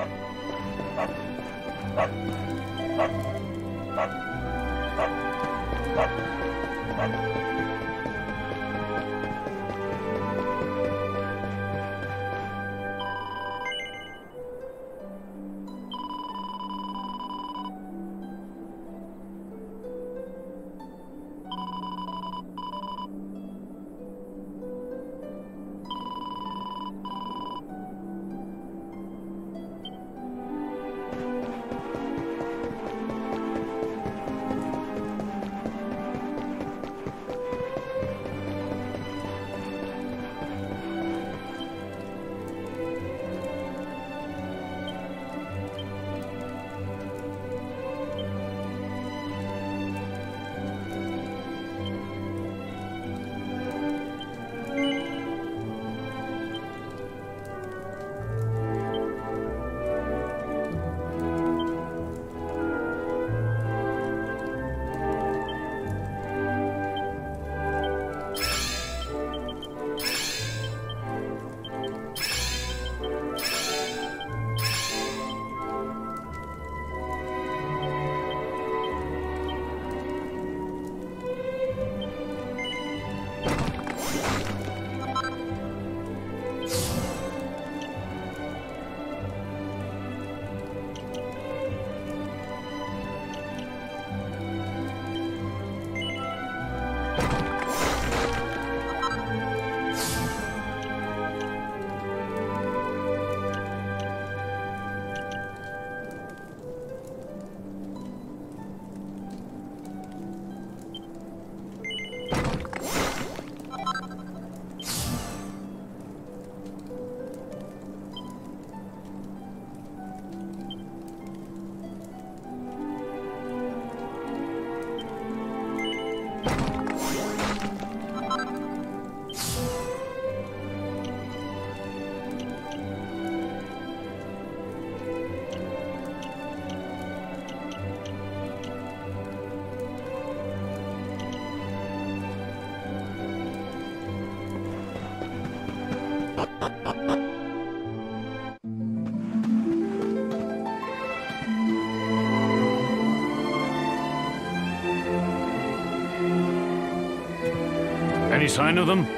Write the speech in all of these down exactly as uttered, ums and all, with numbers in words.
Any sign of them?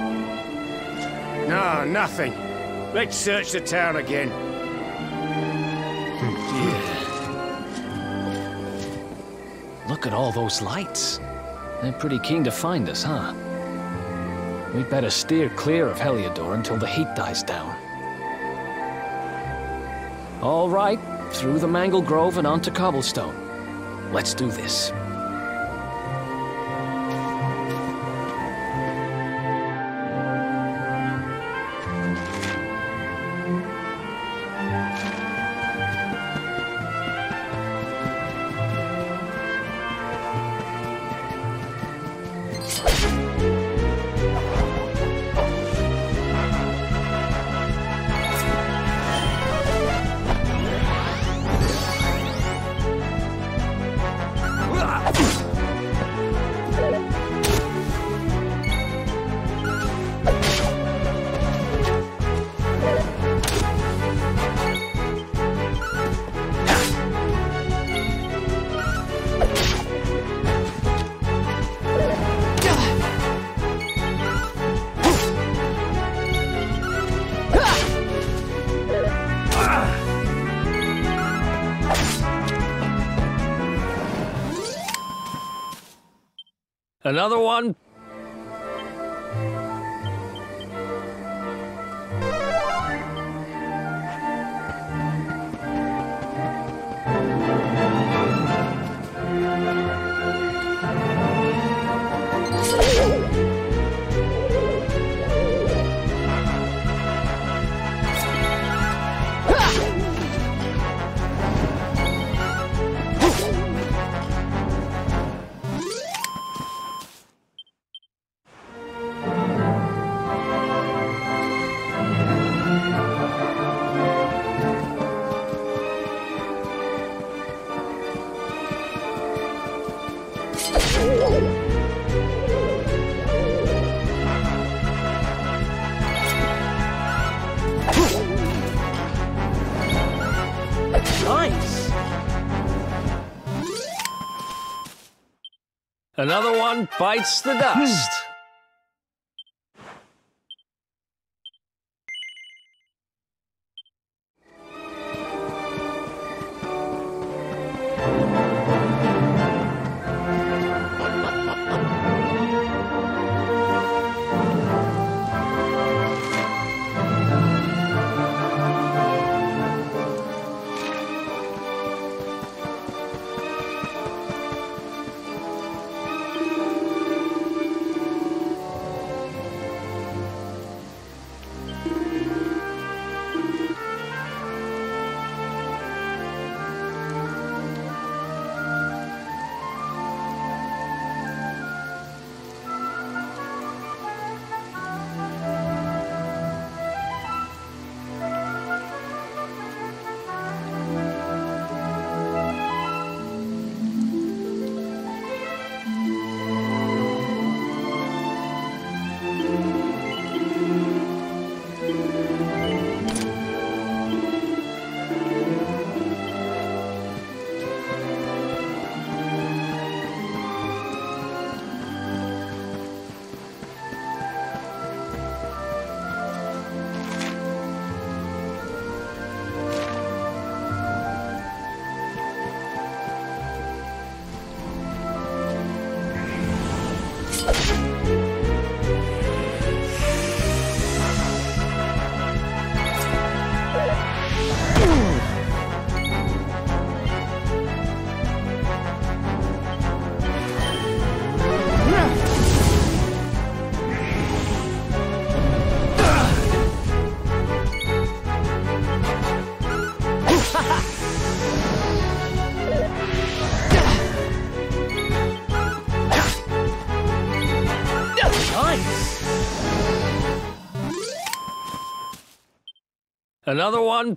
No, nothing. Let's search the town again. Look at all those lights. They're pretty keen to find us, huh? We'd better steer clear of Heliodor until the heat dies down. All right, through the Mangle Grove and onto Cobblestone. Let's do this. Another one? Nice! Another one bites the dust. Another one.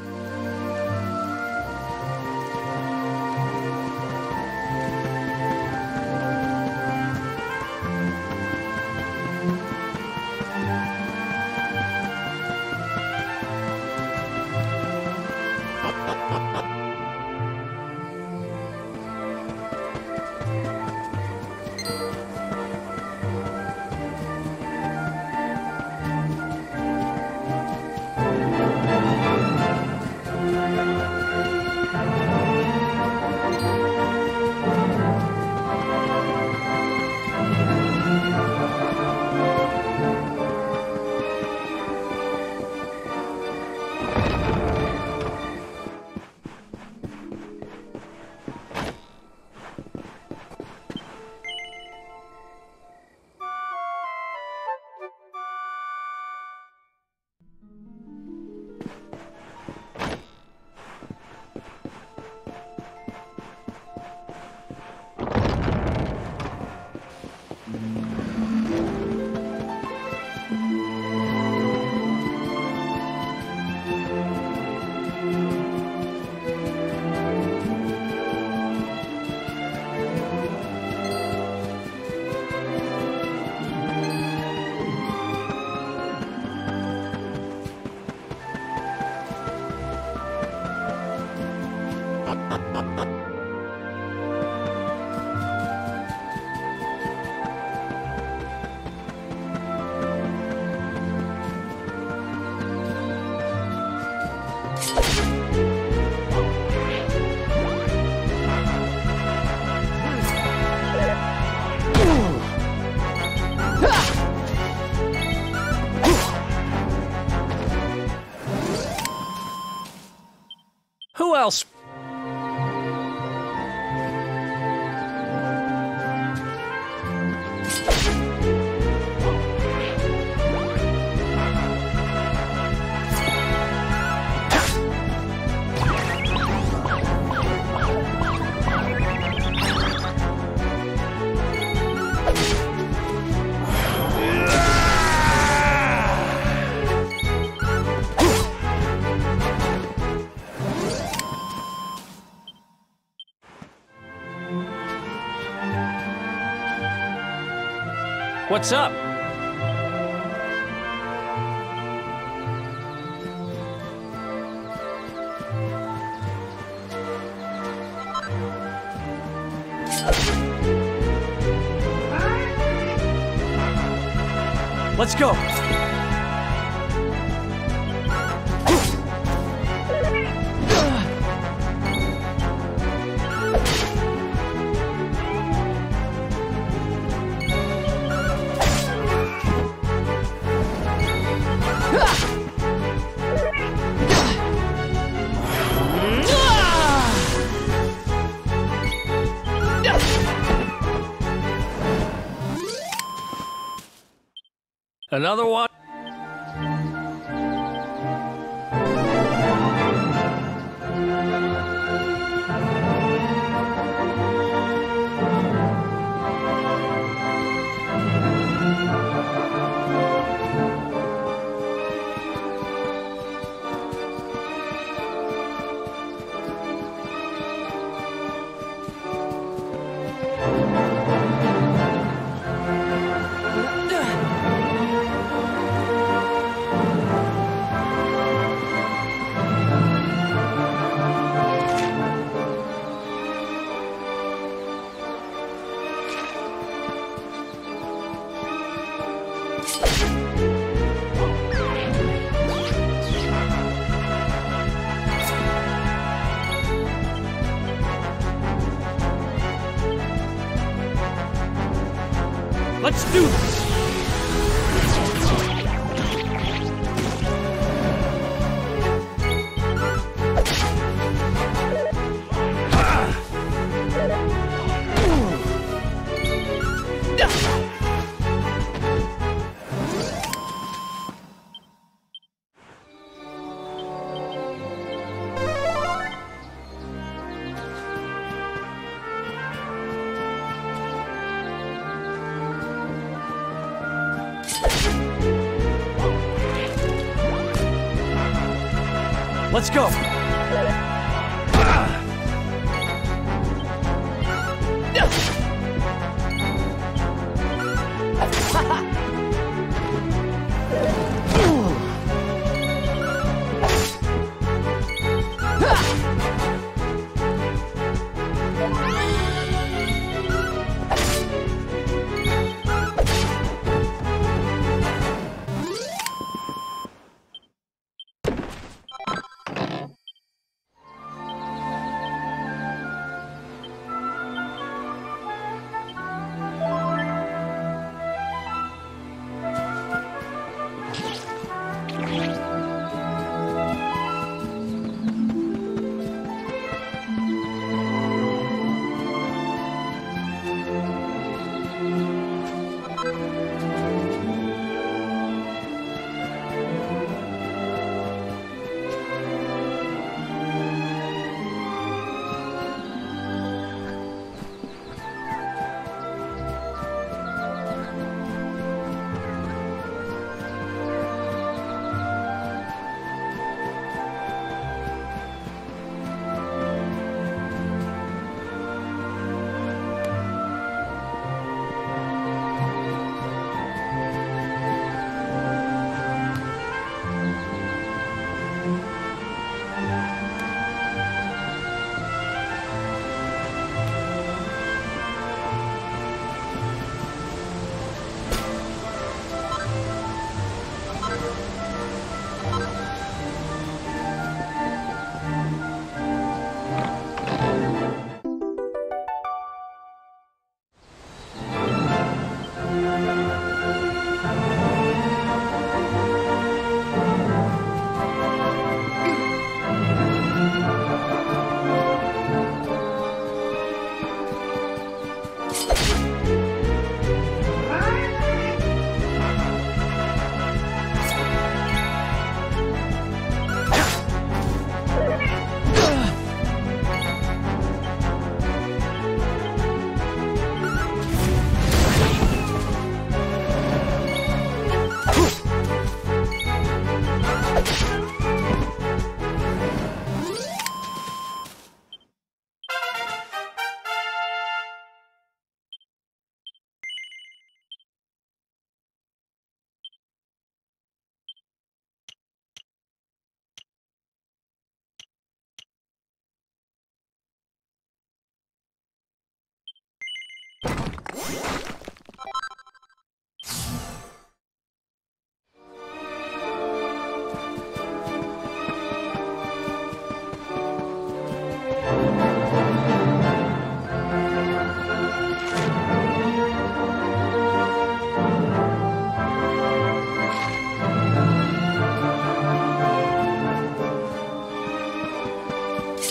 Who else? What's up? Let's go! Another one? Let's do this! Let's go!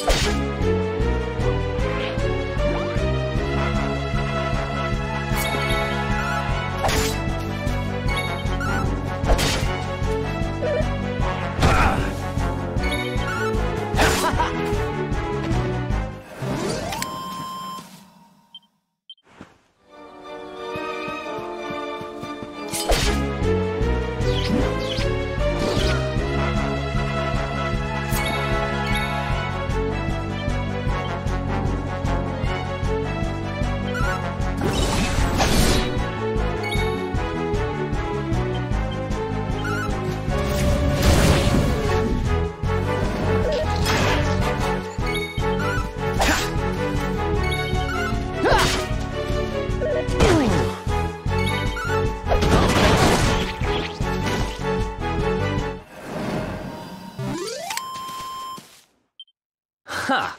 Ha!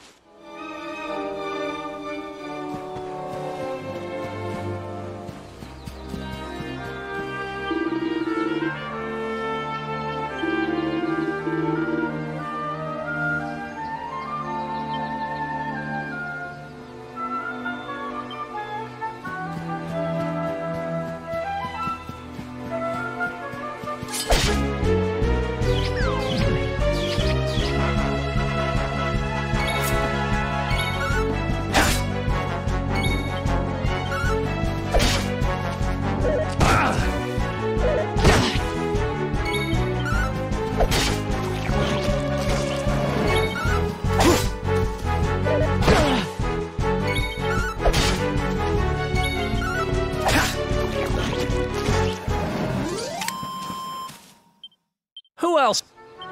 Who else?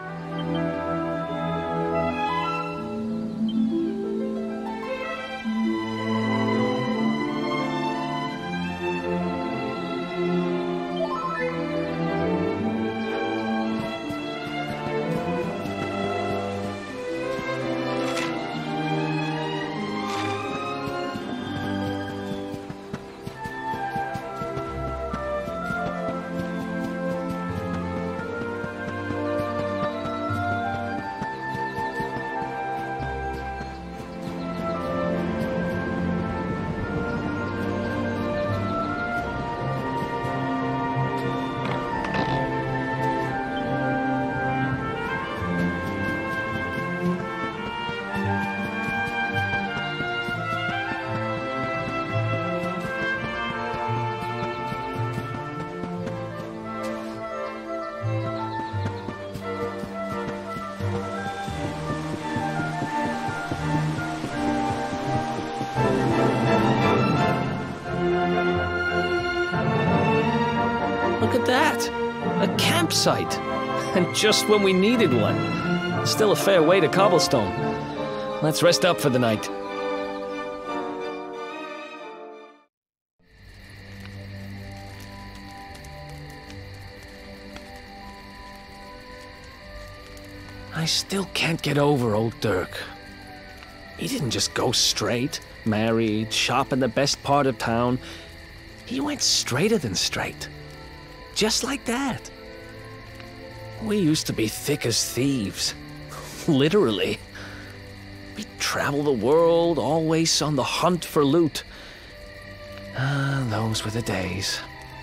Look at that! A campsite! And just when we needed one. Still a fair way to Cobblestone. Let's rest up for the night. I still can't get over old Dirk. He didn't just go straight, married, shop in the best part of town. He went straighter than straight. Just like that. We used to be thick as thieves. Literally. We'd travel the world, always on the hunt for loot. Ah, those were the days.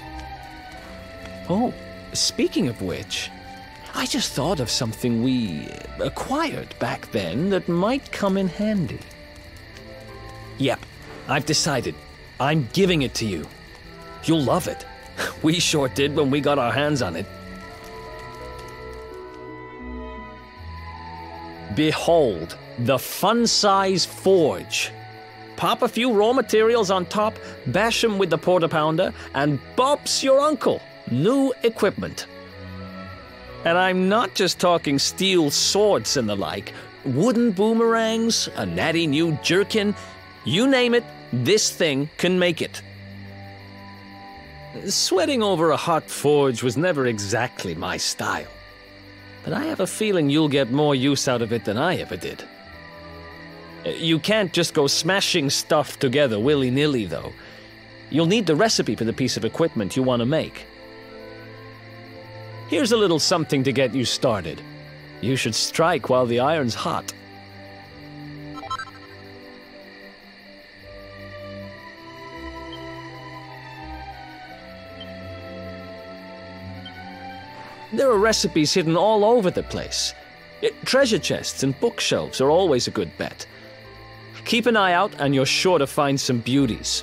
Oh, speaking of which, I just thought of something we acquired back then that might come in handy. Yep, I've decided. I'm giving it to you. You'll love it. We sure did when we got our hands on it. Behold, the fun-size forge. Pop a few raw materials on top, bash 'em with the porta pounder, and bop's your uncle. New equipment. And I'm not just talking steel swords and the like. Wooden boomerangs, a natty new jerkin. You name it, this thing can make it. Sweating over a hot forge was never exactly my style. But I have a feeling you'll get more use out of it than I ever did. You can't just go smashing stuff together willy-nilly, though. You'll need the recipe for the piece of equipment you want to make. Here's a little something to get you started. You should strike while the iron's hot. There are recipes hidden all over the place. Eh, treasure chests and bookshelves are always a good bet. Keep an eye out and you're sure to find some beauties.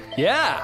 Yeah.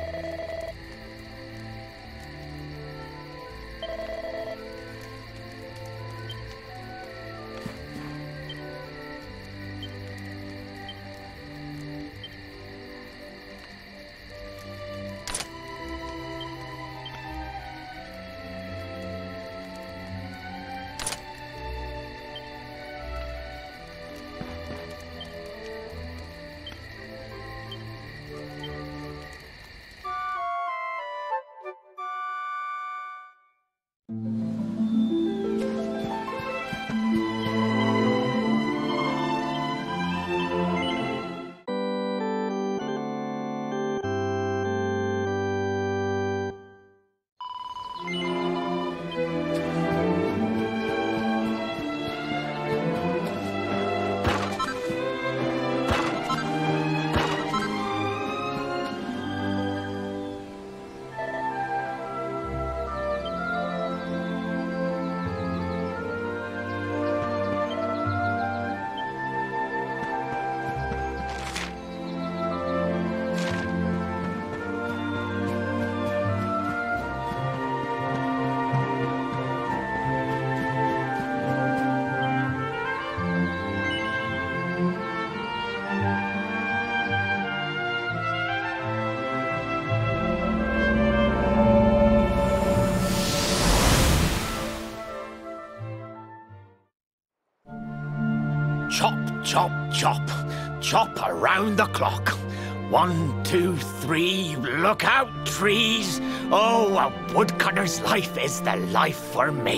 Chop, chop, chop. Chop around the clock. One, two, three, look out, trees. Oh, a woodcutter's life is the life for me.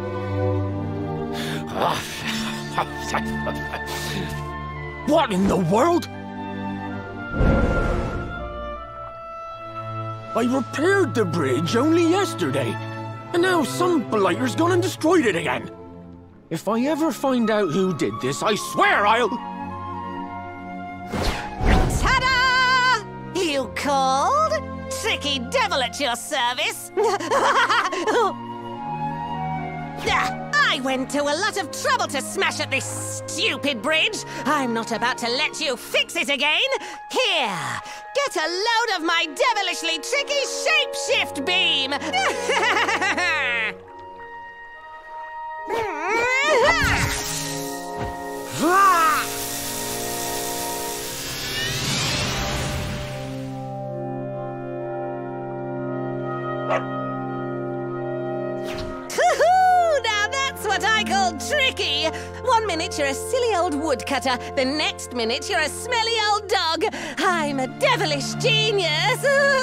What in the world? I repaired the bridge only yesterday, and now some blighter's gone and destroyed it again. If I ever find out who did this, I swear I'll... Ta-da! You called? Tricky devil at your service. I went to a lot of trouble to smash at this stupid bridge. I'm not about to let you fix it again. Here, get a load of my devilishly tricky shapeshift beam. Now that's what I call tricky. One minute you're a silly old woodcutter, the next minute you're a smelly old dog. I'm a devilish genius.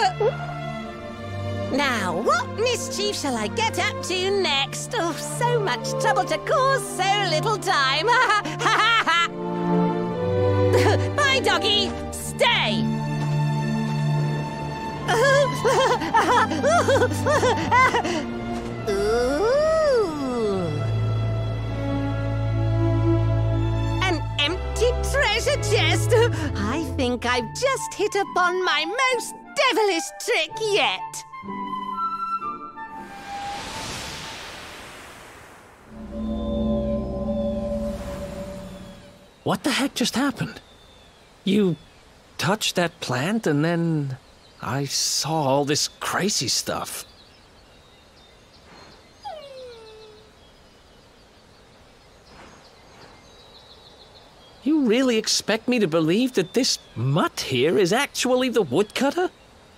Now, what mischief shall I get up to next? Oh, so much trouble to cause so little time. Bye, doggy. Stay. Ooh. An empty treasure chest. I think I've just hit upon my most devilish trick yet. What the heck just happened? You touched that plant and then I saw all this crazy stuff. You really expect me to believe that this mutt here is actually the woodcutter?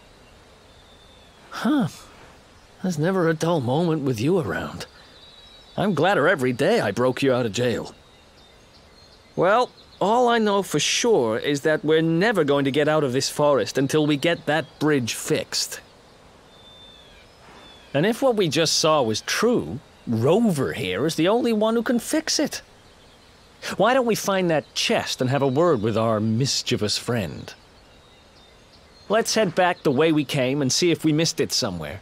Huh. There's never a dull moment with you around. I'm gladder every day I broke you out of jail. Well, all I know for sure is that we're never going to get out of this forest until we get that bridge fixed. And if what we just saw was true, Rover here is the only one who can fix it. Why don't we find that chest and have a word with our mischievous friend? Let's head back the way we came and see if we missed it somewhere.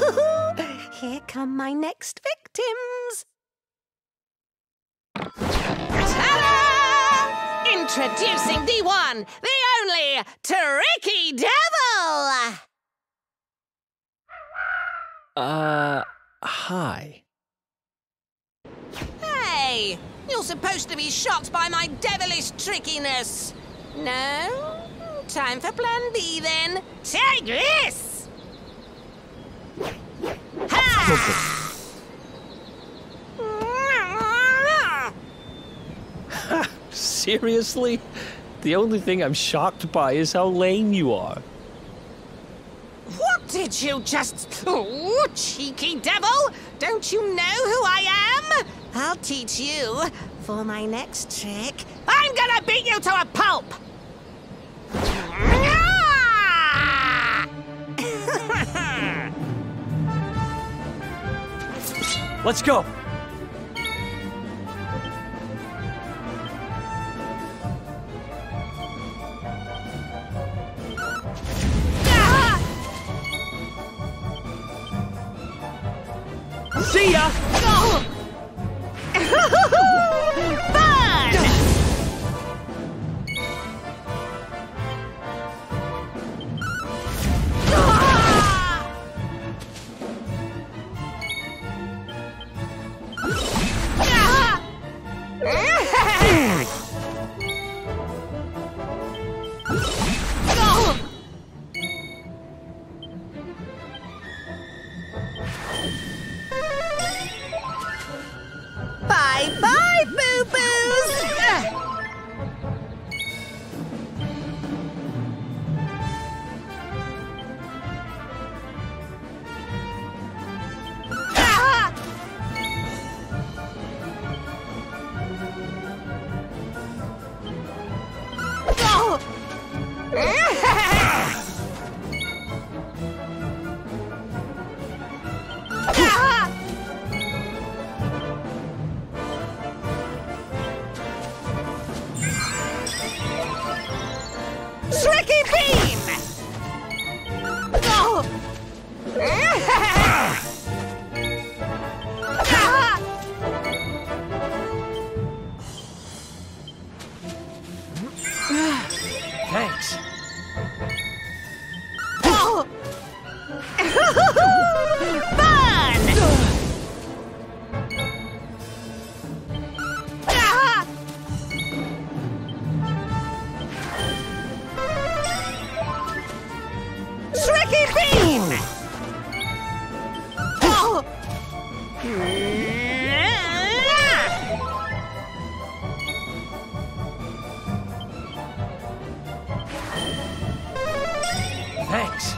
Here come my next victims. Ta-da! Introducing the one, the only, Tricky Devil! Uh, hi. Hey, you're supposed to be shocked by my devilish trickiness. No? Time for plan B then. Take this! Ha! Seriously? The only thing I'm shocked by is how lame you are. What did you just... Oh, cheeky devil! Don't you know who I am? I'll teach you. For my next trick, I'm gonna beat you to a pulp! Let's go! See ya! Fun! Bye-bye, boo-boos! Tricky beam! Oh! Thanks. Oh! Fun! Tricky beam! Oh! Thanks.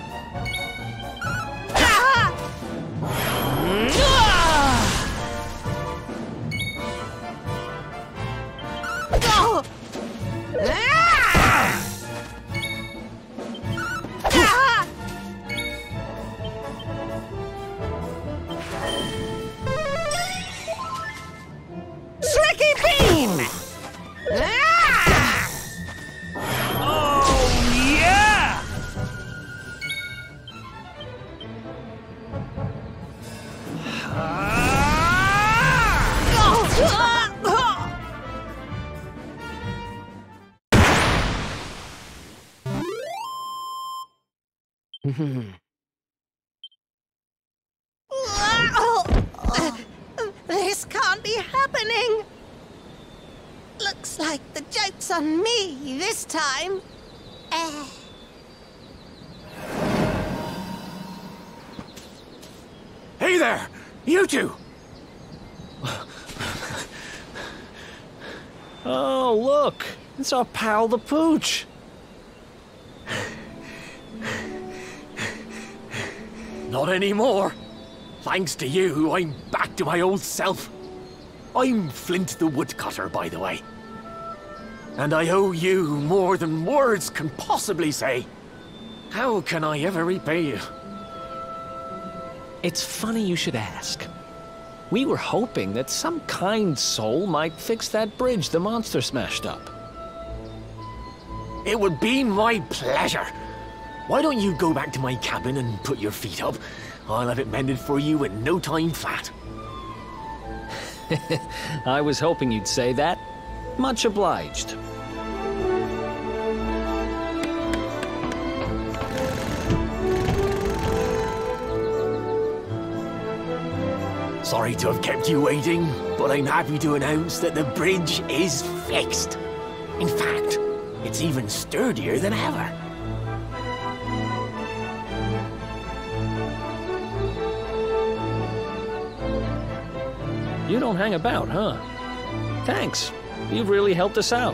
Oh! Tricky beam! Oh, yeah! This can't be happening. Looks like the joke's on me this time. Uh. Hey there! You two! Oh, look! It's our pal the Pooch! Not anymore. Thanks to you, I'm back to my old self. I'm Flint the Woodcutter, by the way. And I owe you more than words can possibly say. How can I ever repay you? It's funny you should ask. We were hoping that some kind soul might fix that bridge the monster smashed up. It would be my pleasure. Why don't you go back to my cabin and put your feet up? I'll have it mended for you in no time flat. I was hoping you'd say that. Much obliged. Sorry to have kept you waiting, but I'm happy to announce that the bridge is fixed. In fact, it's even sturdier than ever. You don't hang about, huh? Thanks. You've really helped us out.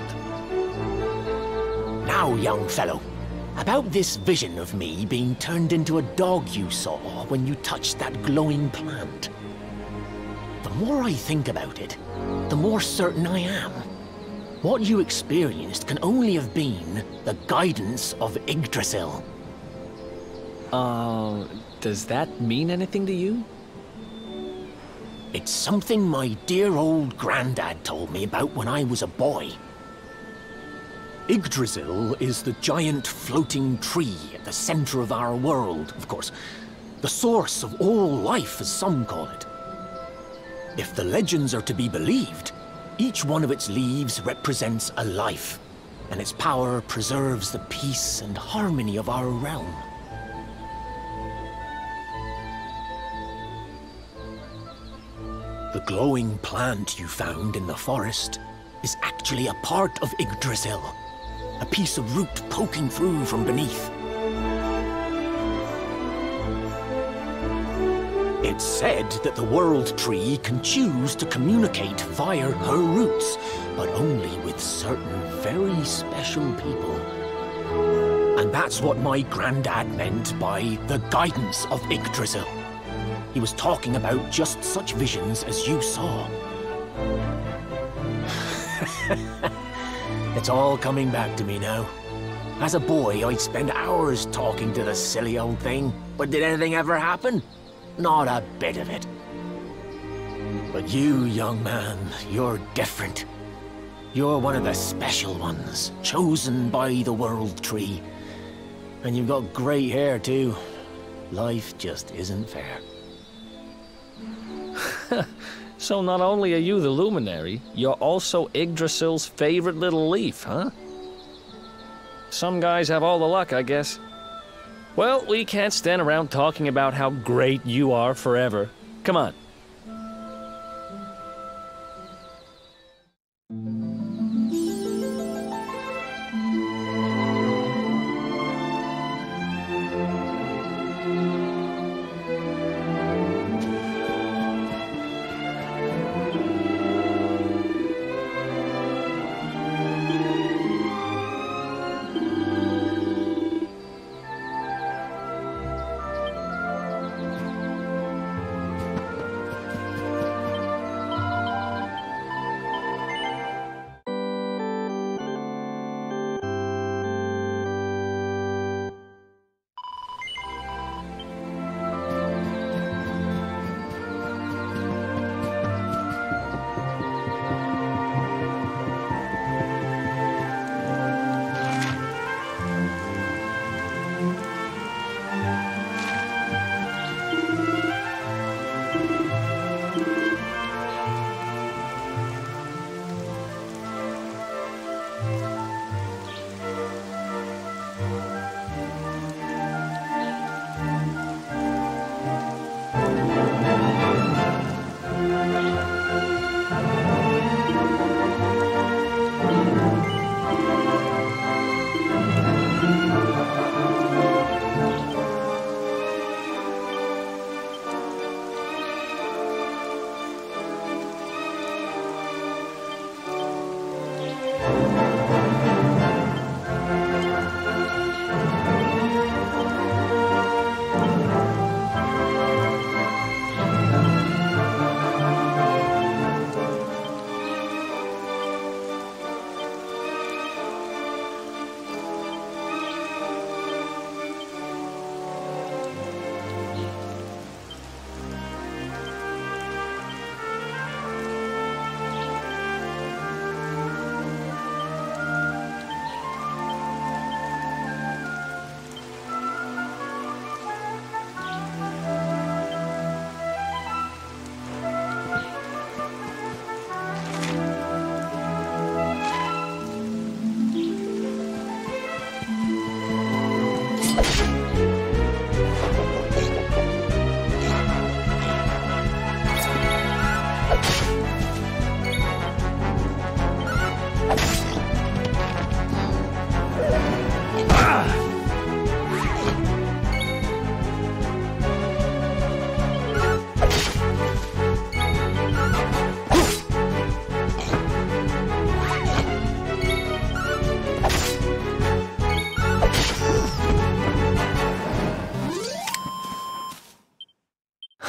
Now, young fellow, about this vision of me being turned into a dog you saw when you touched that glowing plant. The more I think about it, the more certain I am. What you experienced can only have been the guidance of Yggdrasil. Uh, does that mean anything to you? It's something my dear old granddad told me about when I was a boy. Yggdrasil is the giant floating tree at the center of our world, of course. The source of all life, as some call it. If the legends are to be believed, each one of its leaves represents a life, and its power preserves the peace and harmony of our realm. The glowing plant you found in the forest is actually a part of Yggdrasil, a piece of root poking through from beneath. It's said that the World Tree can choose to communicate via her roots, but only with certain very special people. And that's what my granddad meant by the guidance of Yggdrasil. He was talking about just such visions as you saw. It's all coming back to me now. As a boy, I'd spend hours talking to the silly old thing, but did anything ever happen? Not a bit of it. But you, young man, you're different. You're one of the special ones, chosen by the World Tree. And you've got great hair, too. Life just isn't fair. So not only are you the luminary, you're also Yggdrasil's favorite little leaf, huh? Some guys have all the luck, I guess. Well, we can't stand around talking about how great you are forever. Come on.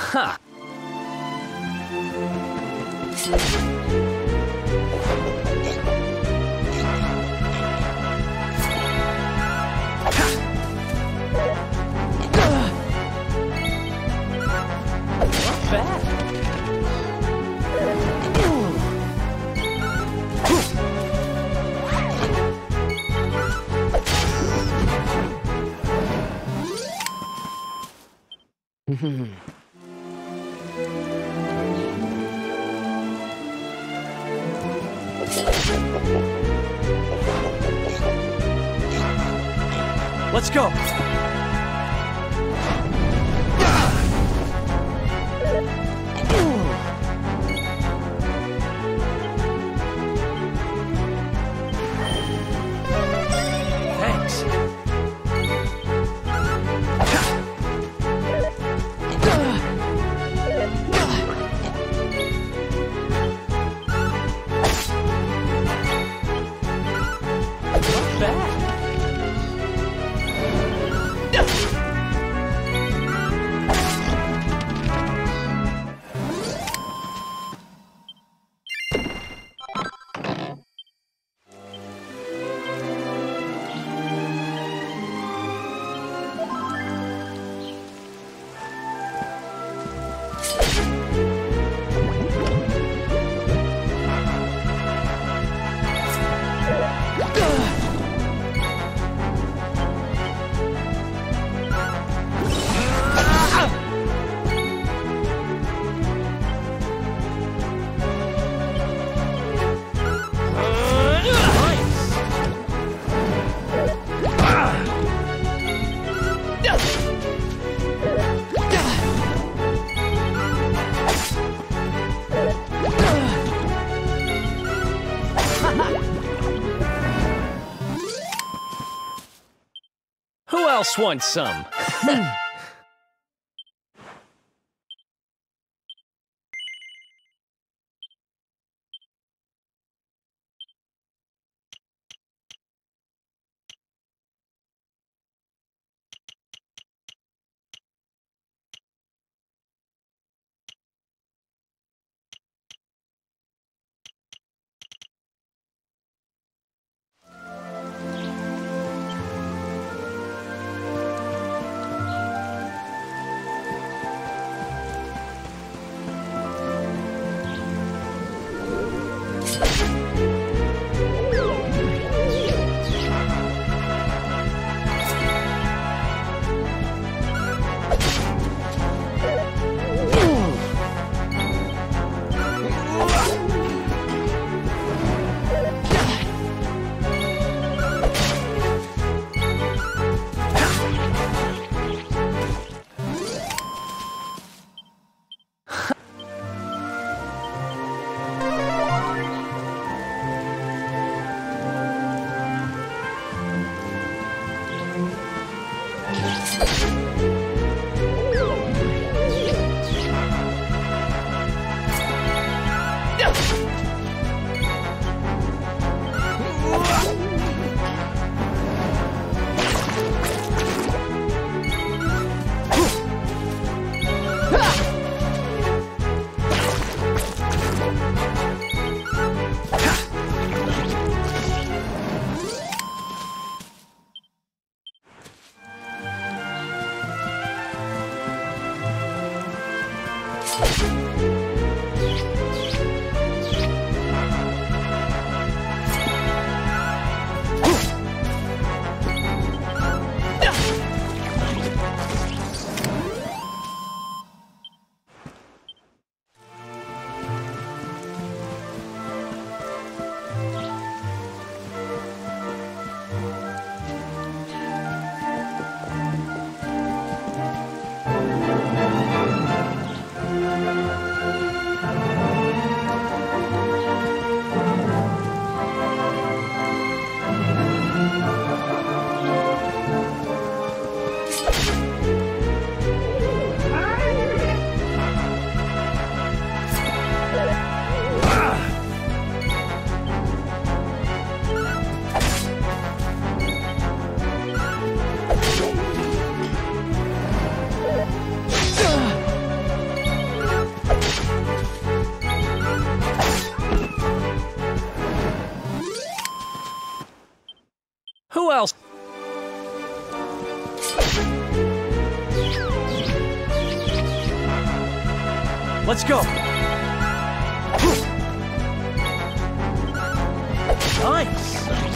Ha! Not bad. Let's go. Thanks. Not bad. Who else wants some? Let's go. Nice.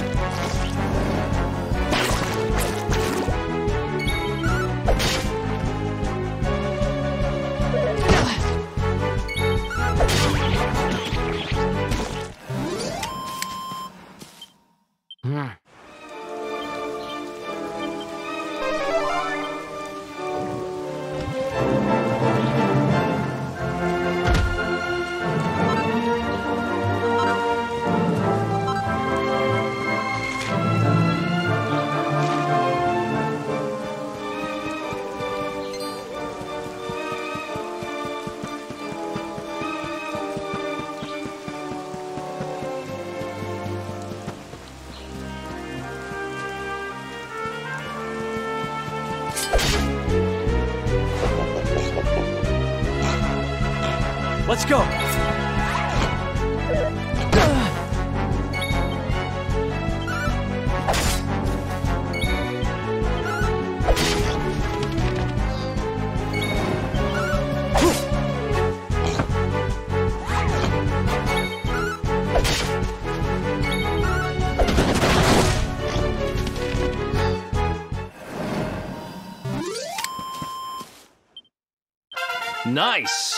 Let's go. Nice!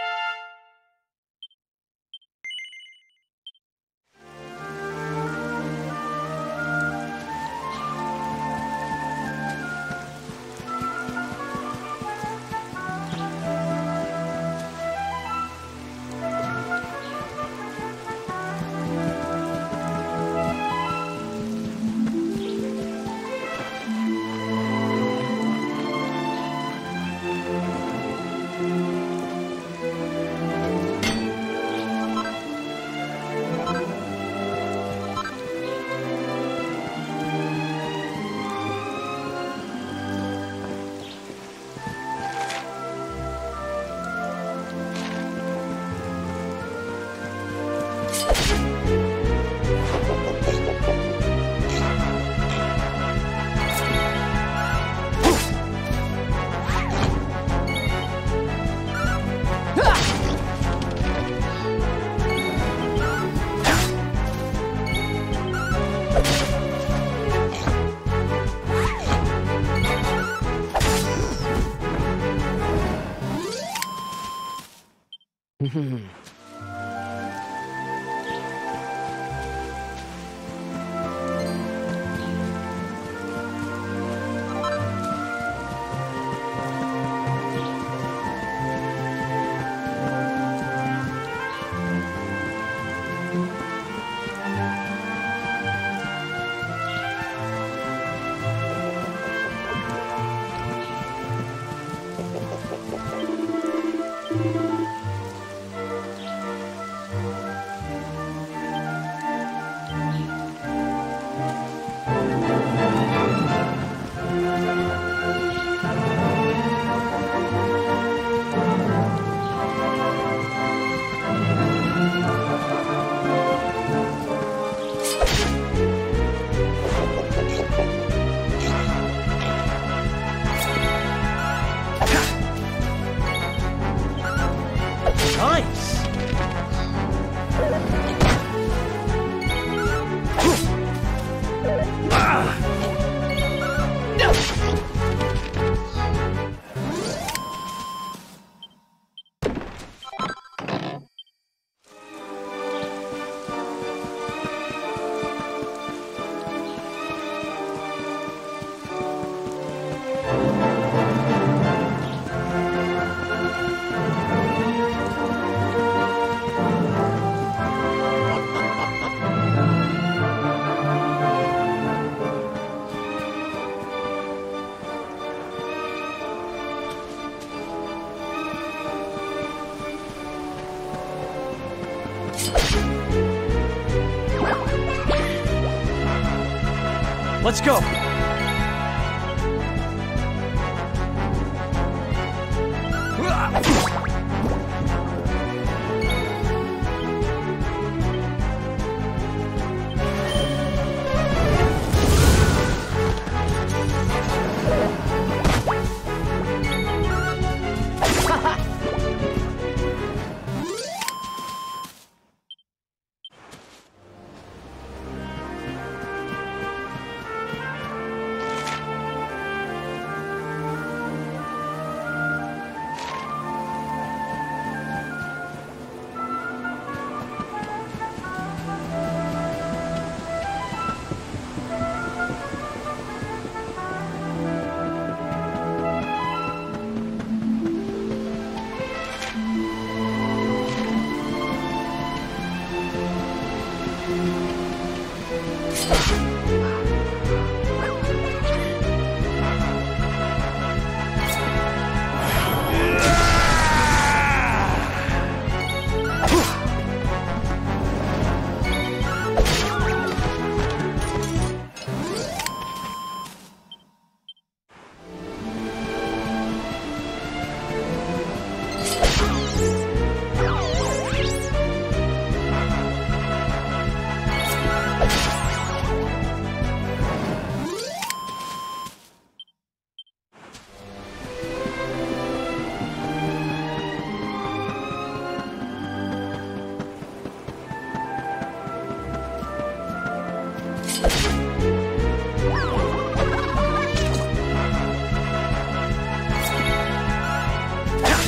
Let's go.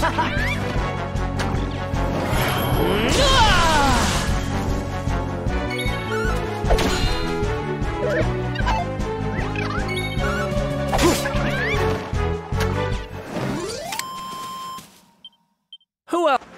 Who else?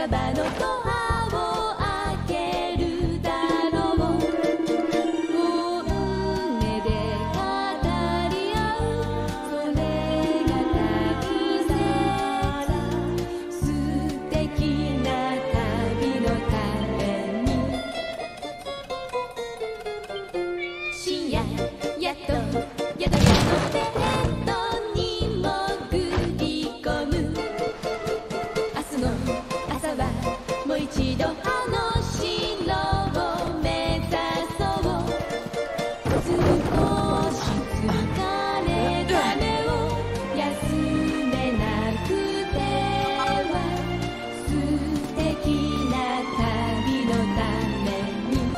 酒場のドアを開けるだろう。本音で語り合う、それが大切。素敵な旅のために。深夜やっと宿屋のベッドに潜り込む。明日の朝はもう一度あの城を目指そう。少し疲れた目を休めなくては。素敵な旅のために。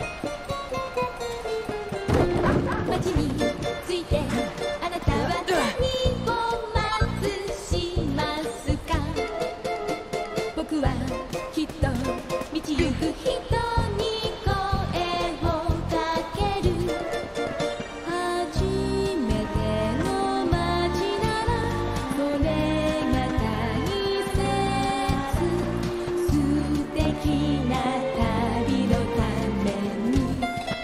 街に着いてあなたは何を待つしますか。僕はきっと道行く人に声をかける。初めての街ならそれが大切。素敵な旅のために。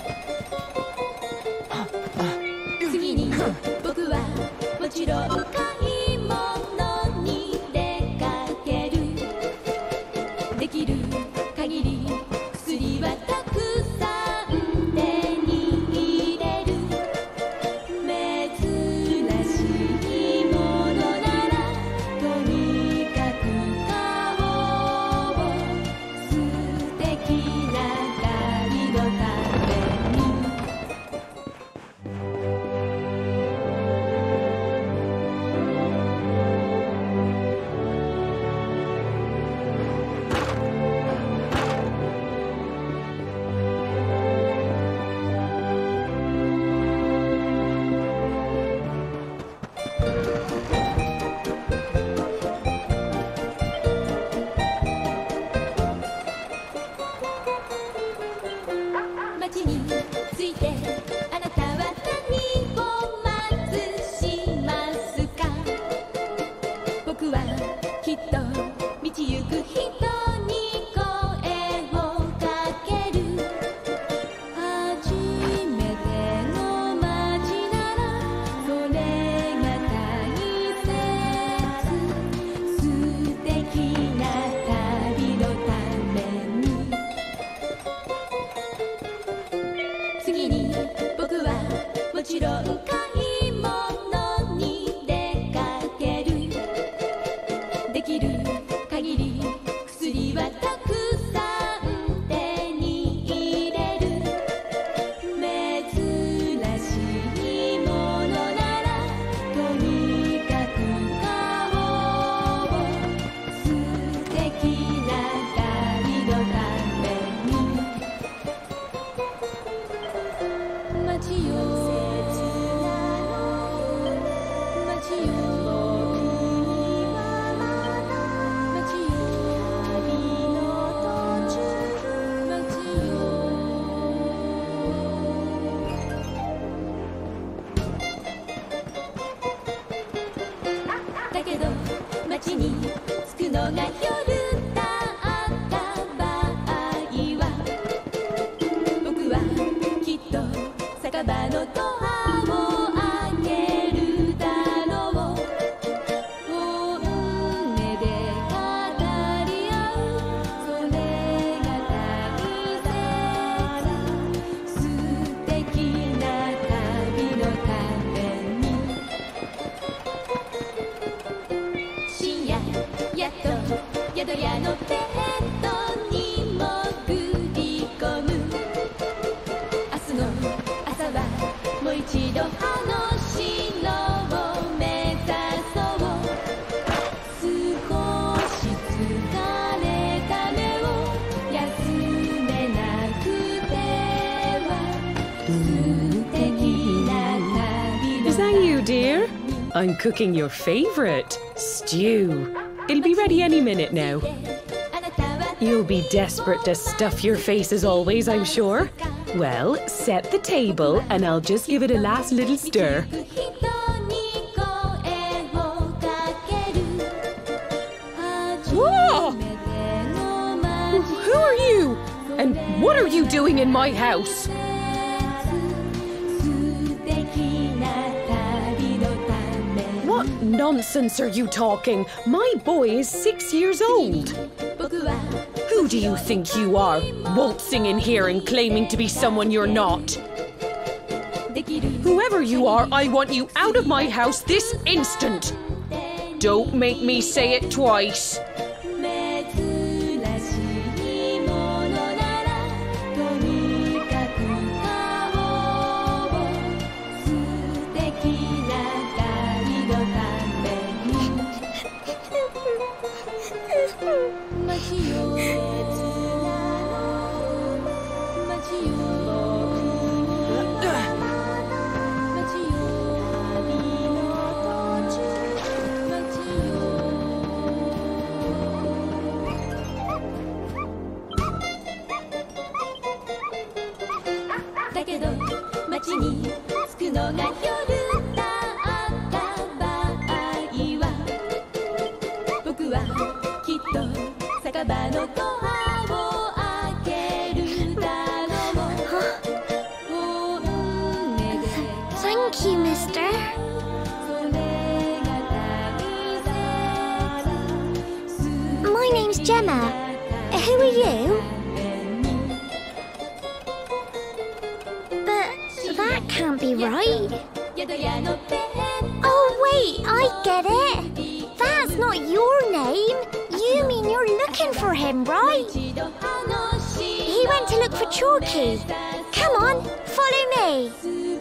次に僕はもちろん買い物に出かける。できる限り薬はたくさん手に入れる。珍しいものならとにかく買おう。素敵な旅のために。街に着いてあなたは何を待つしますか。僕はきっと道行く人に声をかける。初めての街ならそれが大切。素敵な旅のために。次に僕はもちろん買い物に出かける。できる限り薬はたくさん手に入れる。珍しいものならとにかく買おう。素敵な旅のために。街よ街よ街よ旅の途中街よ。だけど街に着くのが夜だった場合は。僕はきっと酒場のドアを開けるだろう。本音で語り合う、それが大切。素敵な旅のために。深夜やっと宿屋のベッドに潜り込む。明日の朝はもう一度あの城を目指そう。少し疲れた目を休めなくては。素敵な旅の Is that you, dear? I'm cooking your favorite, stew. It'll be ready any minute now. You'll be desperate to stuff your face as always, I'm sure. Well, set the table and I'll just give it a last little stir. Whoa! And what are you doing in my house? What nonsense are you talking? My boy is six years old. Who do you think you are, waltzing in here and claiming to be someone you're not? Whoever you are, I want you out of my house this instant. Don't make me say it twice. Thank you, mister. My name's Gemma. Who are you? But that can't be right. Oh, wait, I get it. That's not your name. You mean you're looking for him, right? He went to look for Chalky. Come on, follow me.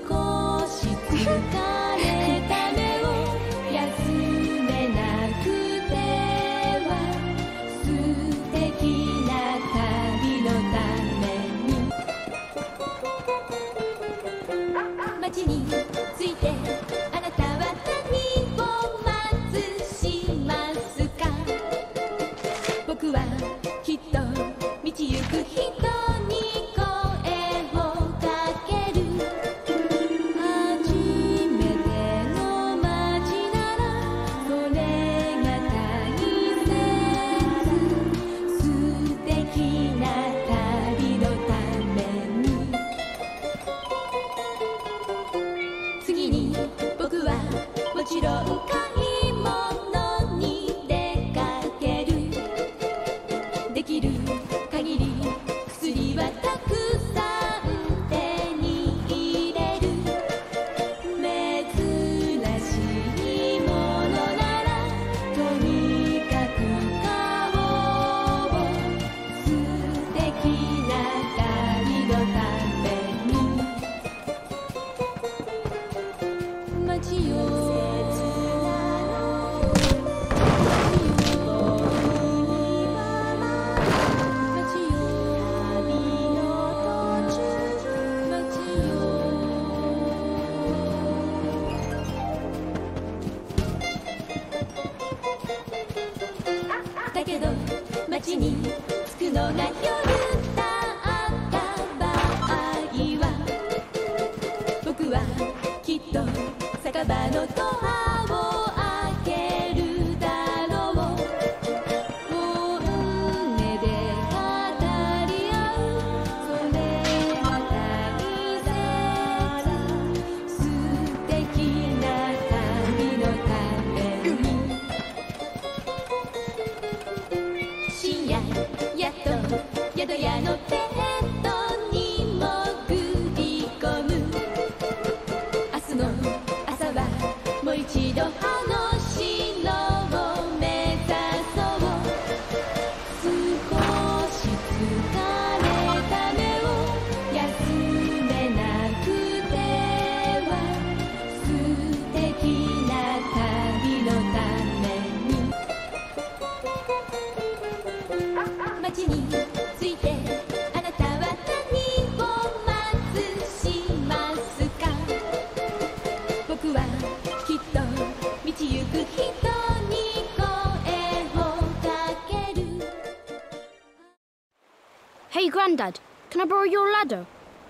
Hey, Grandad, can I borrow your ladder?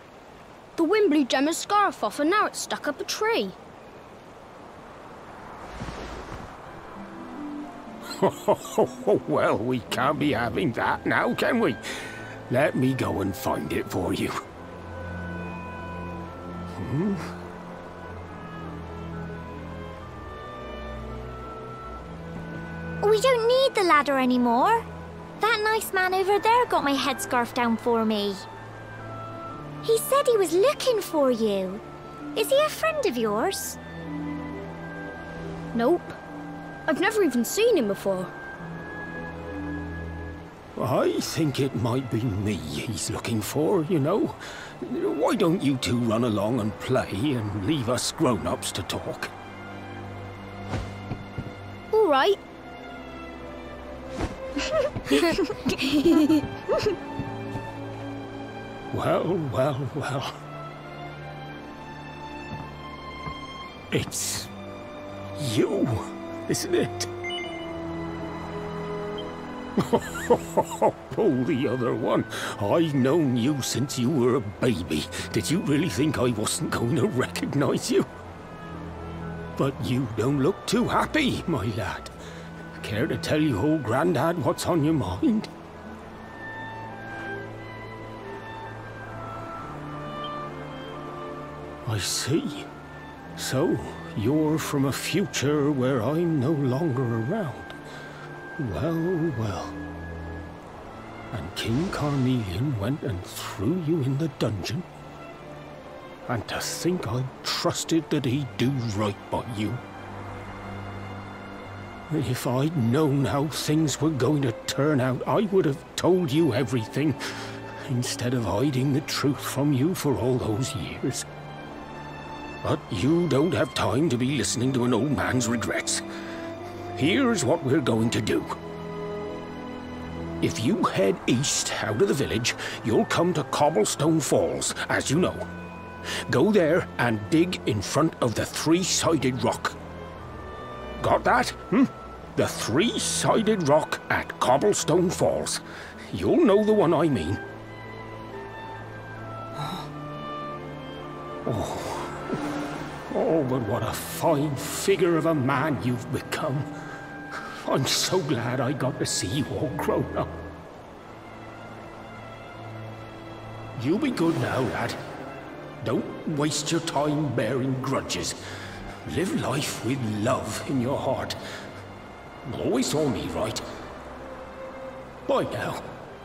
The wind blew Gemma's scarf off and now it's stuck up a tree. Well, we can't be having that now, can we? Let me go and find it for you. Hmm? We don't need the ladder anymore. That nice man over there got my headscarf down for me. He said he was looking for you. Is he a friend of yours? Nope. I've never even seen him before. I think it might be me he's looking for, you know. Why don't you two run along and play and leave us grown-ups to talk? All right. Well, well, well. It's you, isn't it? Oh, the other one. I've known you since you were a baby. Did you really think I wasn't going to recognize you? But you don't look too happy, my lad. Care to tell your old Grandad what's on your mind? I see. So, you're from a future where I'm no longer around. Well, well. And King Carnelian went and threw you in the dungeon? And to think I trusted that he'd do right by you. If I'd known how things were going to turn out, I would have told you everything, instead of hiding the truth from you for all those years. But you don't have time to be listening to an old man's regrets. Here's what we're going to do. If you head east out of the village, you'll come to Cobblestone Falls, as you know. Go there and dig in front of the three-sided rock. Got that? Hmm? The three-sided rock at Cobblestone Falls. You'll know the one I mean. Oh. Oh, but what a fine figure of a man you've become. I'm so glad I got to see you all grown up. You be good now, lad. Don't waste your time bearing grudges. Live life with love in your heart. Always saw me right. Bye now.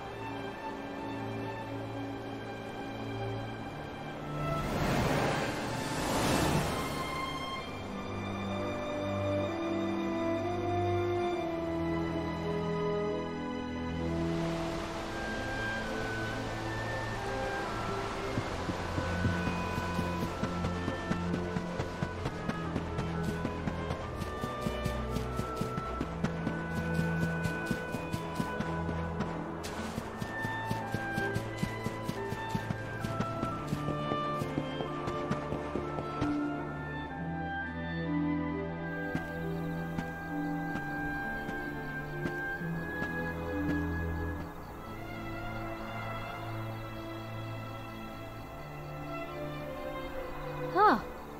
Huh.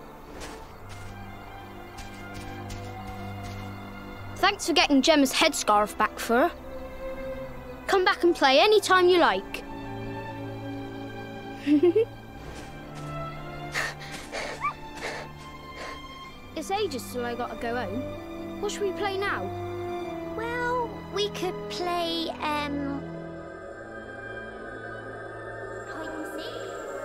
Thanks for getting Gemma's headscarf back for her. Come back and play any time you like. It's ages till I gotta go home. What should we play now? Well, we could play, um... hide and seek.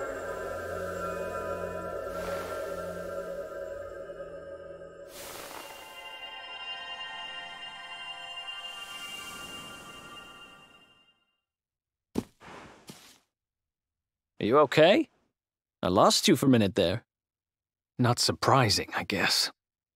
Are you okay? I lost you for a minute there. Not surprising, I guess.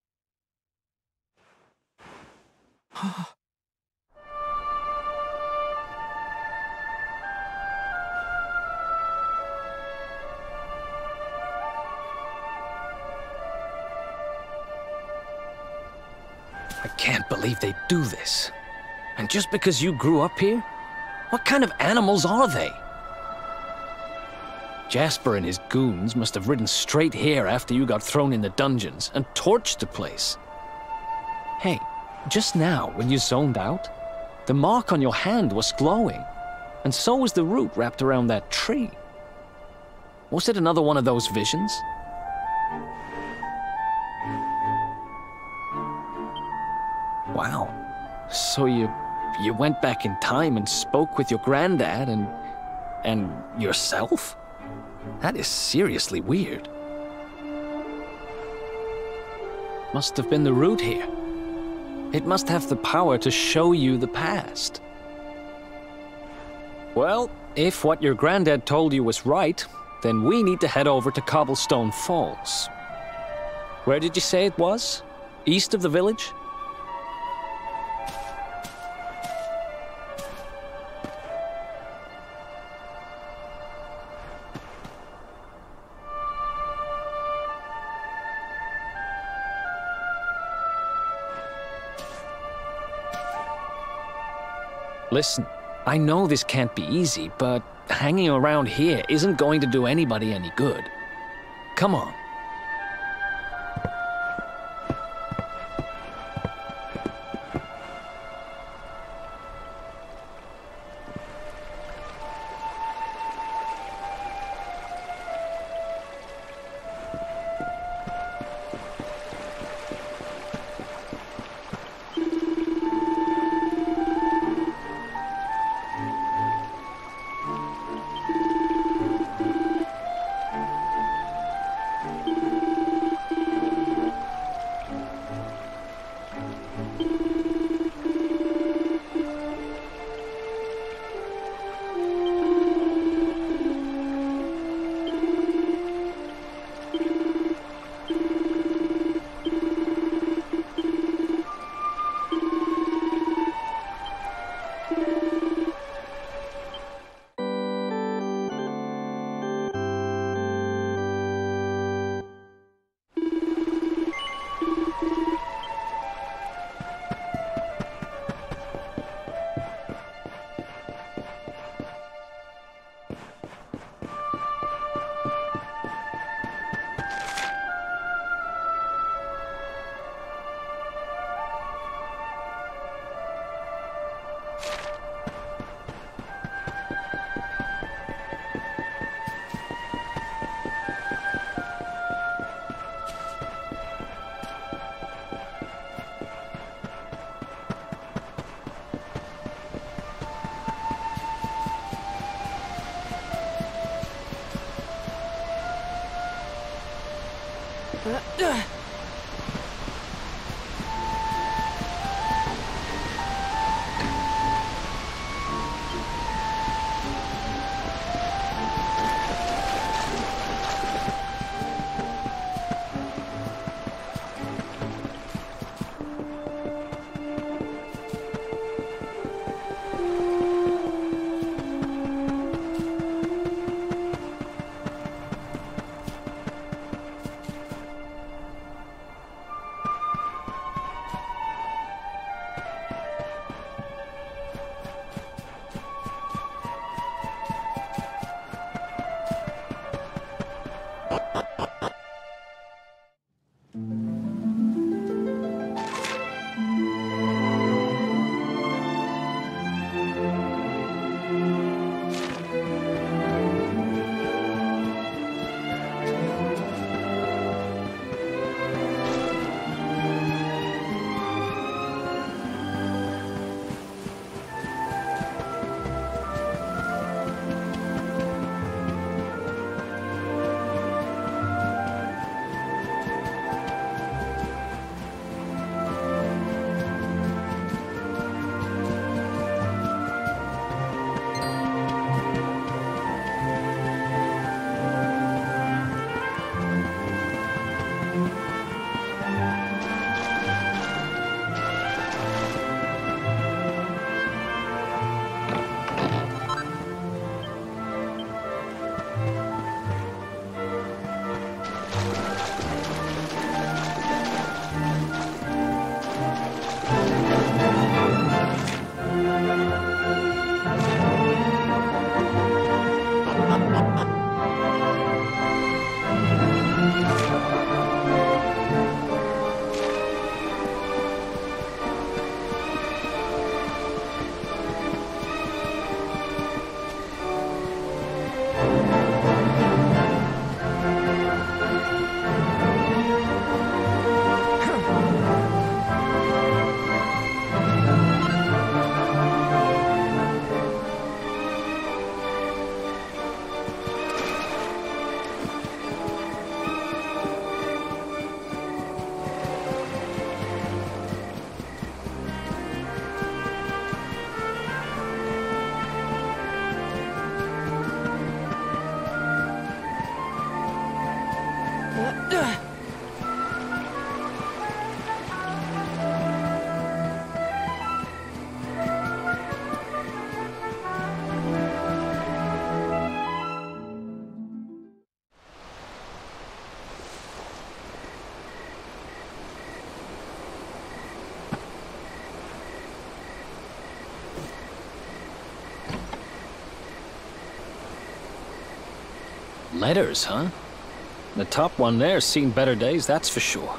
I can't believe they do this. And just because you grew up here? What kind of animals are they? Jasper and his goons must have ridden straight here after you got thrown in the dungeons and torched the place. Hey, just now, when you zoned out, the mark on your hand was glowing. And so was the root wrapped around that tree. Was it another one of those visions? Wow. So you you went back in time and spoke with your granddad and and yourself? That is seriously weird. Must have been the root here. It must have the power to show you the past. Well, if what your granddad told you was right, then we need to head over to Cobblestone Falls. Where did you say it was? East of the village? Listen, I know this can't be easy, but hanging around here isn't going to do anybody any good. Come on. Letters, huh? The top one there's seen better days, that's for sure.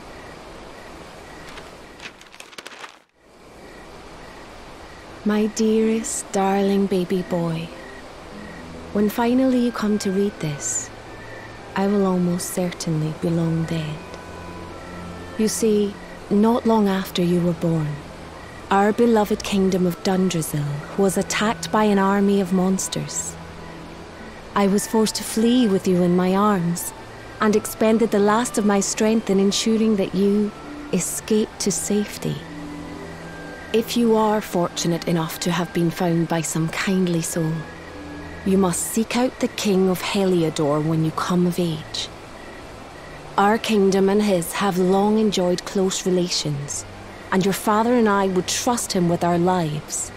My dearest, darling baby boy, when finally you come to read this, I will almost certainly be long dead. You see, not long after you were born, our beloved kingdom of Dundrasil was attacked by an army of monsters. I was forced to flee with you in my arms, and expended the last of my strength in ensuring that you escaped to safety. If you are fortunate enough to have been found by some kindly soul, you must seek out the King of Heliodor when you come of age. Our kingdom and his have long enjoyed close relations, and your father and I would trust him with our lives.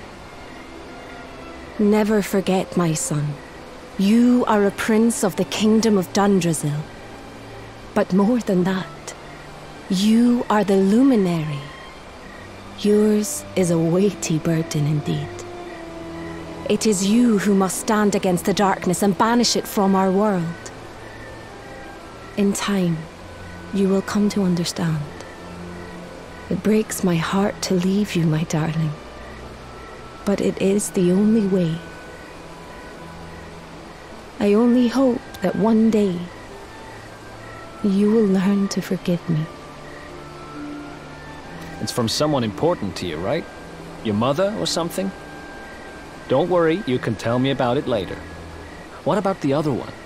Never forget, my son, you are a prince of the kingdom of Dundrasil. But more than that, you are the luminary. Yours is a weighty burden indeed. It is you who must stand against the darkness and banish it from our world. In time, you will come to understand. It breaks my heart to leave you, my darling, but it is the only way. I only hope that one day you will learn to forgive me. It's from someone important to you, right? Your mother or something? Don't worry, you can tell me about it later. What about the other one?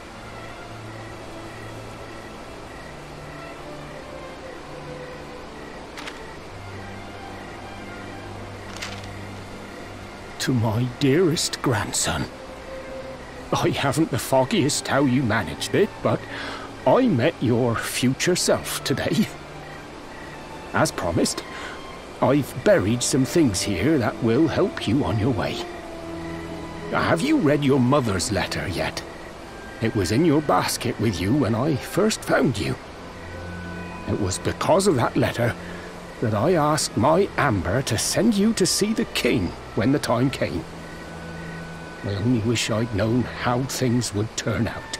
To my dearest grandson. I haven't the foggiest how you managed it, but I met your future self today. As promised, I've buried some things here that will help you on your way. Have you read your mother's letter yet? It was in your basket with you when I first found you. It was because of that letter that I asked my Amber to send you to see the king when the time came. I only wish I'd known how things would turn out.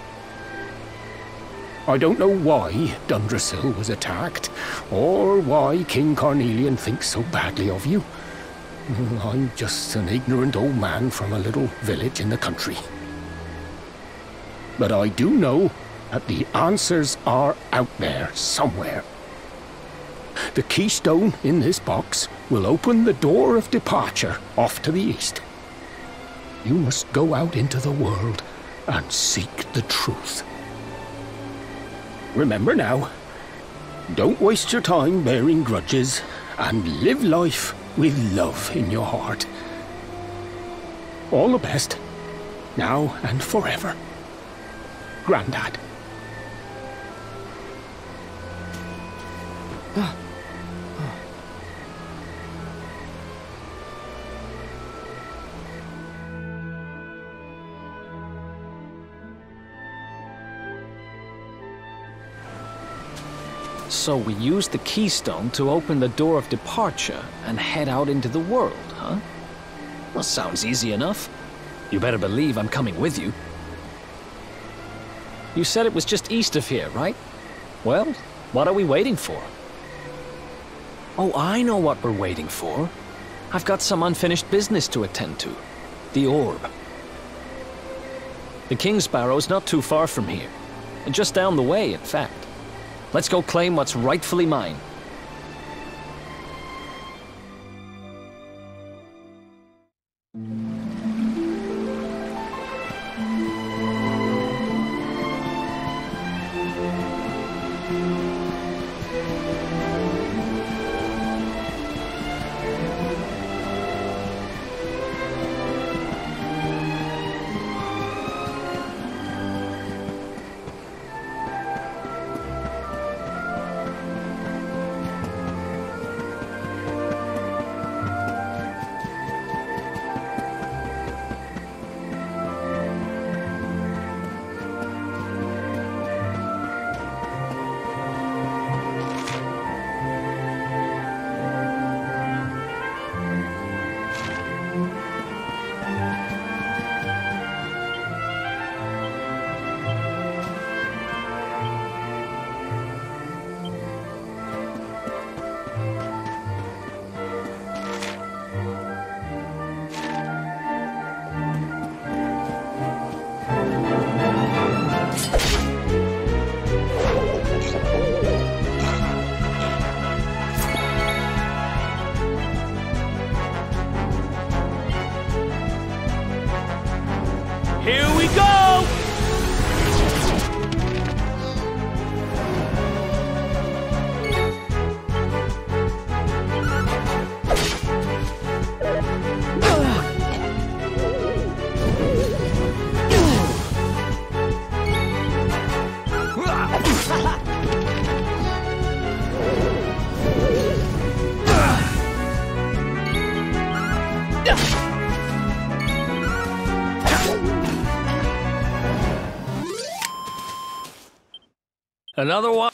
I don't know why Dundrasil was attacked, or why King Carnelian thinks so badly of you. I'm just an ignorant old man from a little village in the country. But I do know that the answers are out there somewhere. The keystone in this box will open the door of departure off to the east. You must go out into the world and seek the truth. Remember now, don't waste your time bearing grudges, and live life with love in your heart. All the best, now and forever. Grandad. So we use the keystone to open the door of departure and head out into the world, huh? Well, sounds easy enough. You better believe I'm coming with you. You said it was just east of here, right? Well, what are we waiting for? Oh, I know what we're waiting for. I've got some unfinished business to attend to. The orb. The King Sparrow's not too far from here. Just down the way, in fact. Let's go claim what's rightfully mine. Here we go! Another one.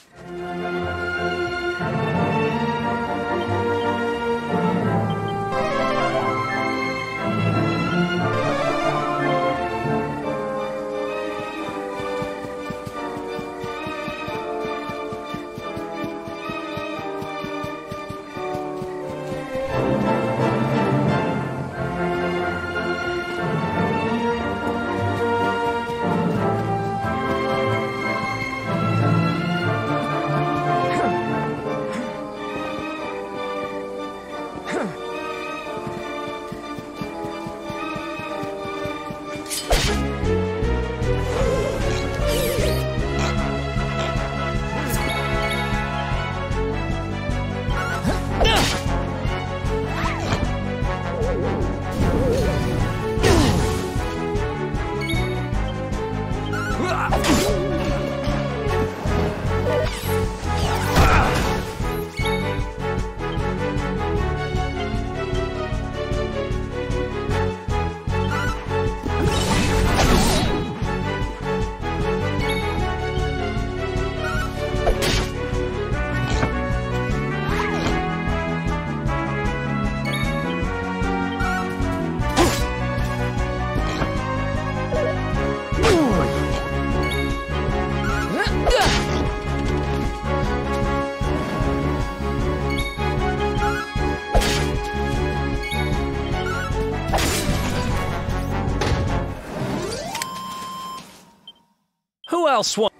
Who else wants?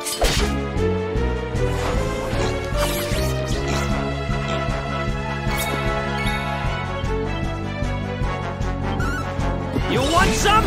You want some?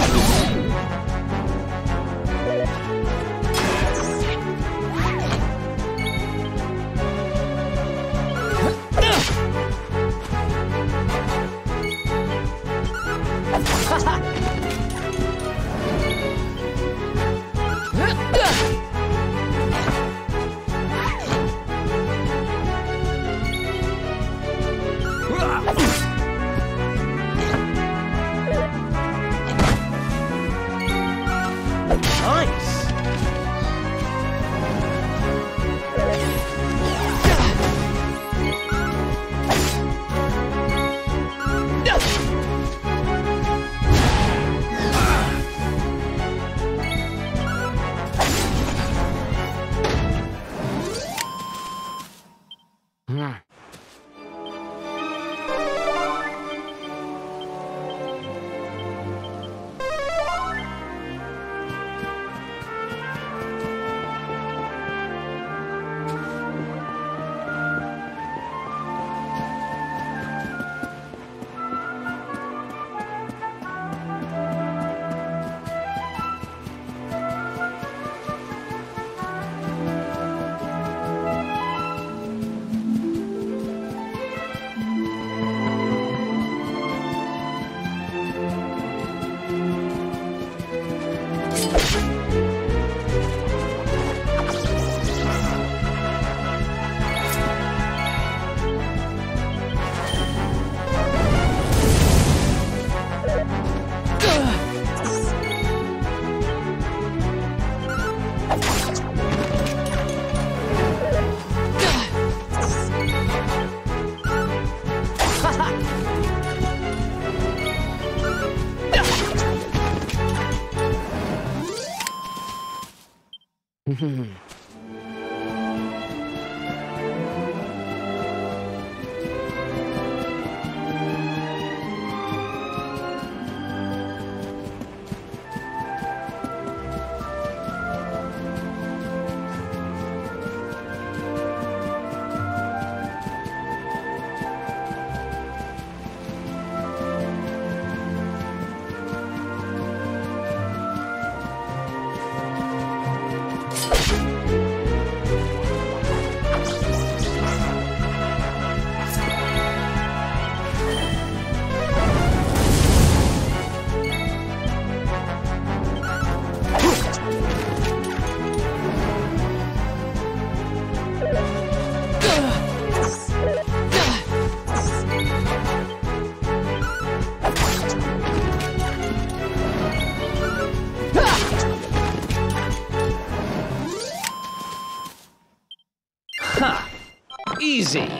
Easy.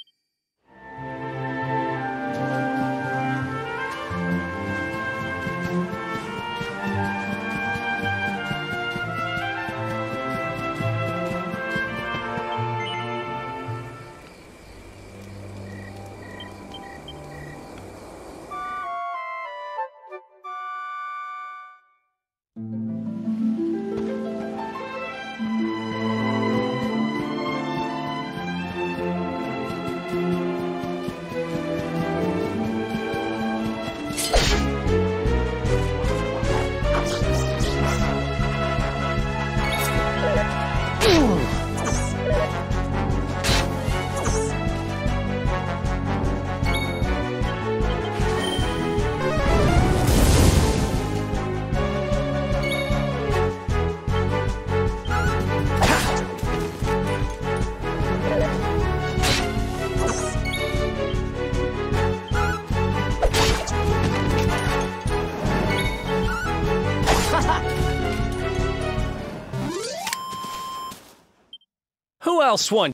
Who else won?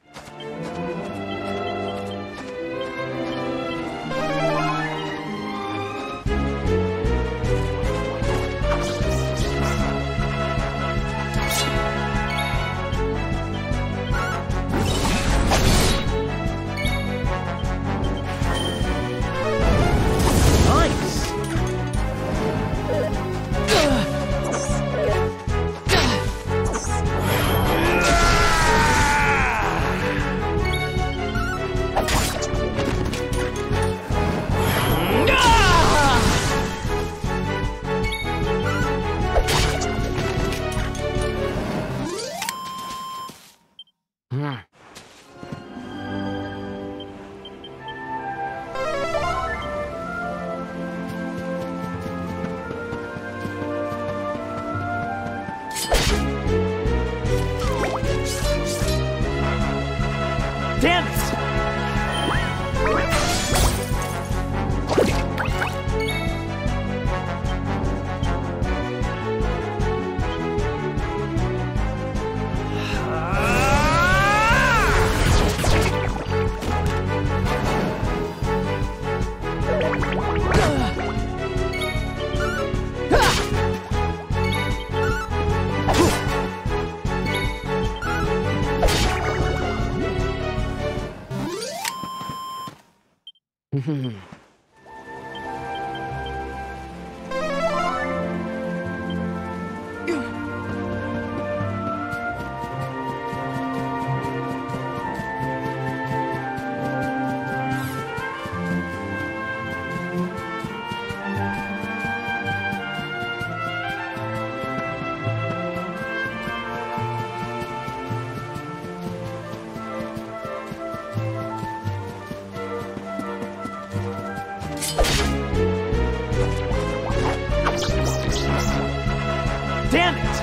Nice! Damn it! Damn it!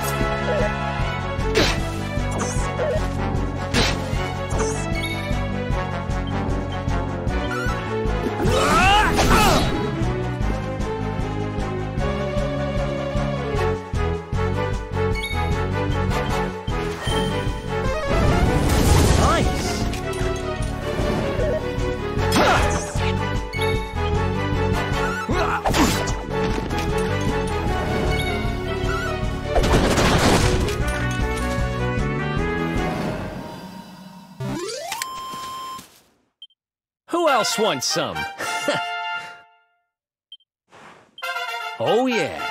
Who else wants some? Oh, yeah.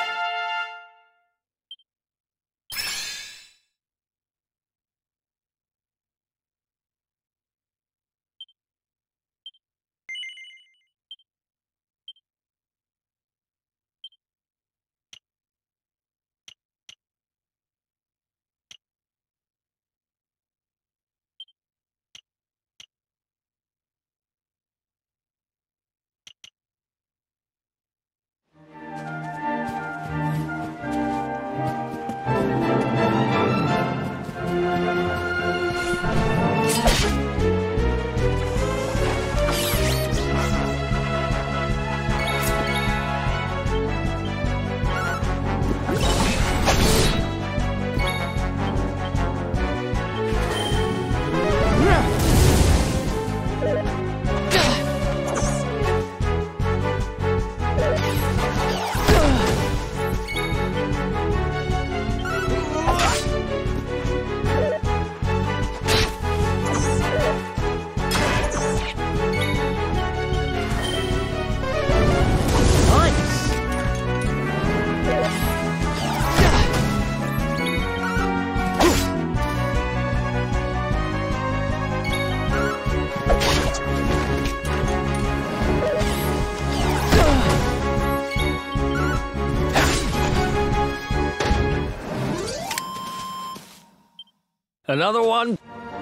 Another one?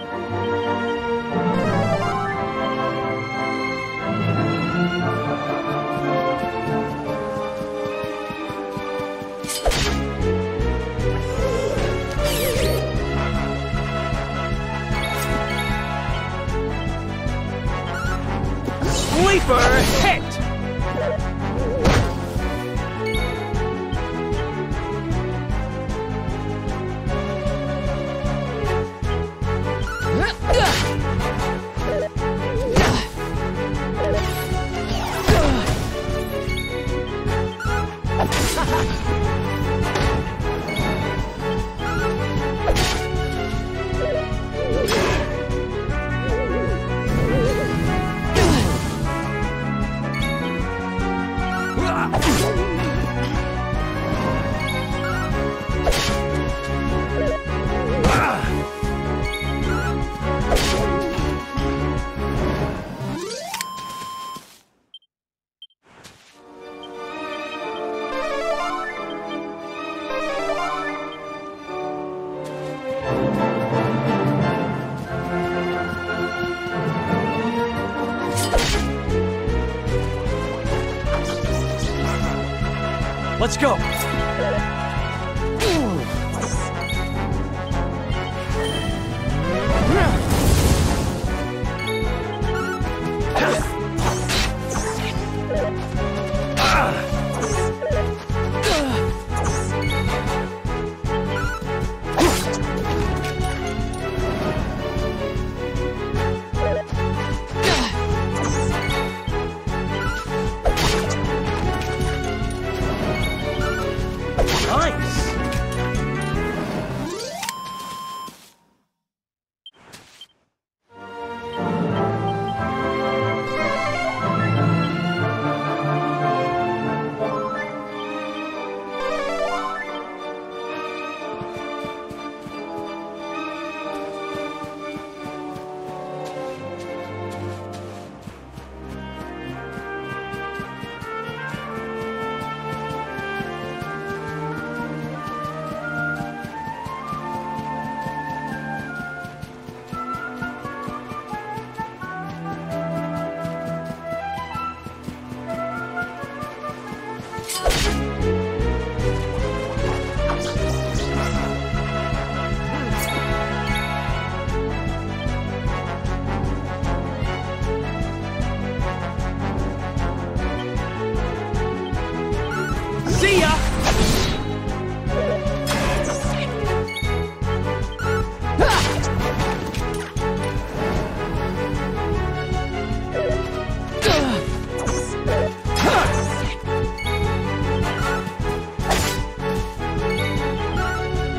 Sleeper hit! Let's go!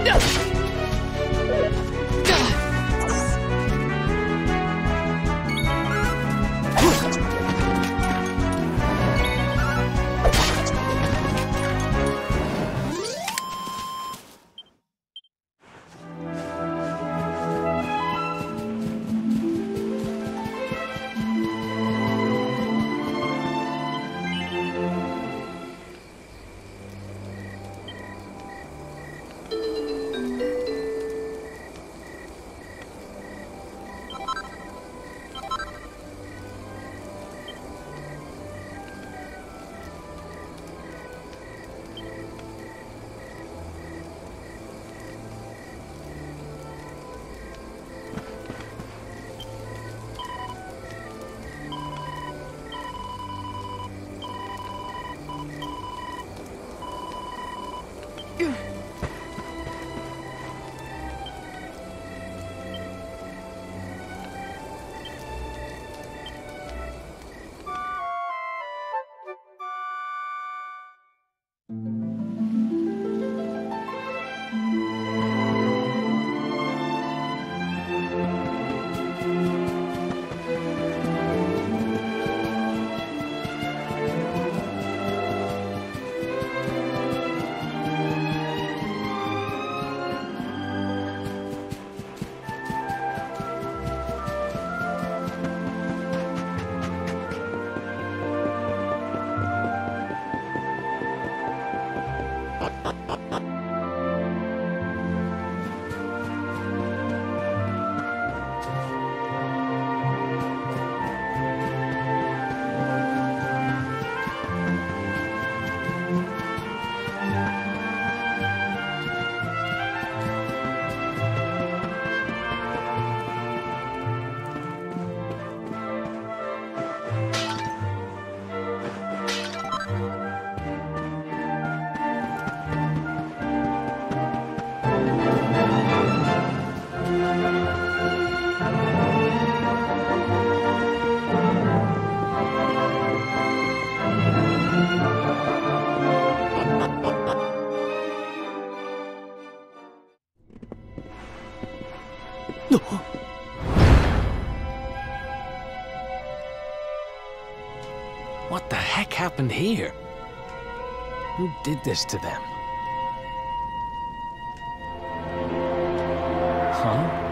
What the heck happened here? Who did this to them? Huh?